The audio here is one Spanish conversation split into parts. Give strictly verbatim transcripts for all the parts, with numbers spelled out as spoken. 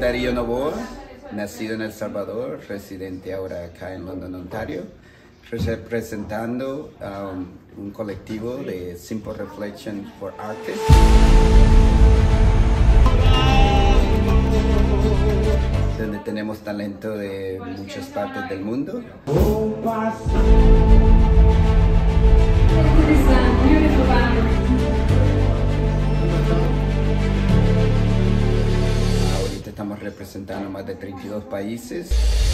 Darío Novoa, nacido en El Salvador, residente ahora acá en London, Ontario, representando um, un colectivo de Simple Reflection for Artists. Donde tenemos talento de muchas partes del mundo. Ahorita estamos representando más de treinta y dos países.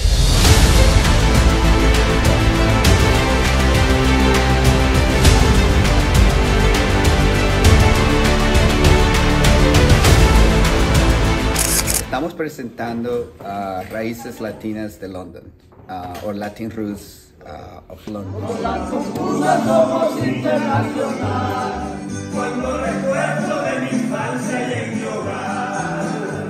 Estamos presentando uh, Raíces Latinas de London, uh, o Latin Roots uh, of London. Somos internacional, cuando recuerdo de mi infancia y en mi hogar.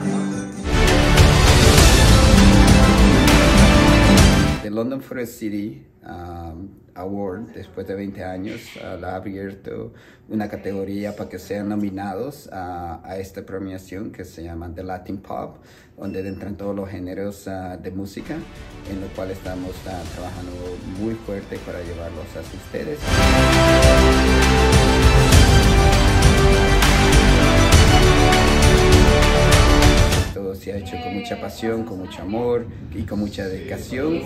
The London Forest City um, Award, después de veinte años, uh, la ha abierto una categoría para que sean nominados uh, a esta premiación que se llama The Latin Pop, donde entran todos los géneros uh, de música, en lo cual estamos uh, trabajando muy fuerte para llevarlos hacia ustedes. Todo se ha hecho con mucha pasión, con mucho amor y con mucha dedicación.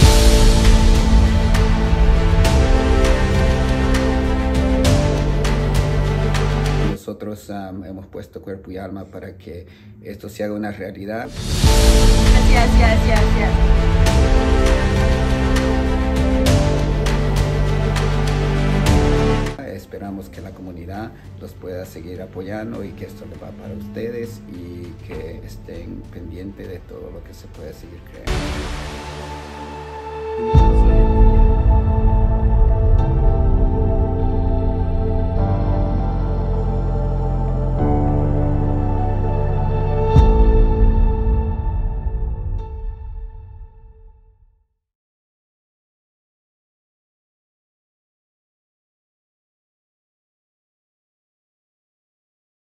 Nosotros um, hemos puesto cuerpo y alma para que esto se haga una realidad. Gracias, gracias, gracias. Esperamos que la comunidad los pueda seguir apoyando y que esto le va para ustedes y que estén pendientes de todo lo que se puede seguir creando.